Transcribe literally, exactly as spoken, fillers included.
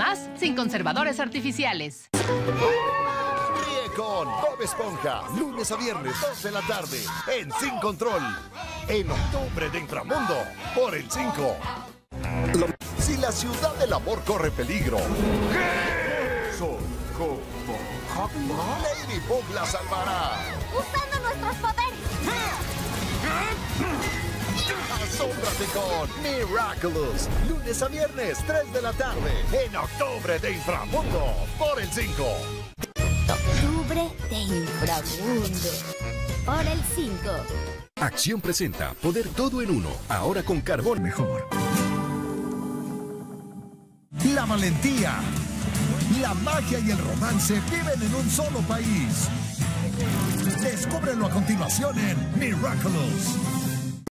más sin conservadores artificiales. Ríe con Bob Esponja, lunes a viernes, dos de la tarde, en Sin Control. En octubre de Inframundo, por el cinco. Si la ciudad del amor corre peligro, soy como Hawkman. Ladybug la salvará. ¡Usando nuestros poderes! Asómbrate con Miraculous, lunes a viernes, tres de la tarde, en octubre de Inframundo, por el cinco. Octubre de Inframundo, por el cinco. Acción presenta Poder Todo en Uno, ahora con carbón mejor. La valentía, la magia y el romance viven en un solo país. Descúbrelo a continuación en Miraculous.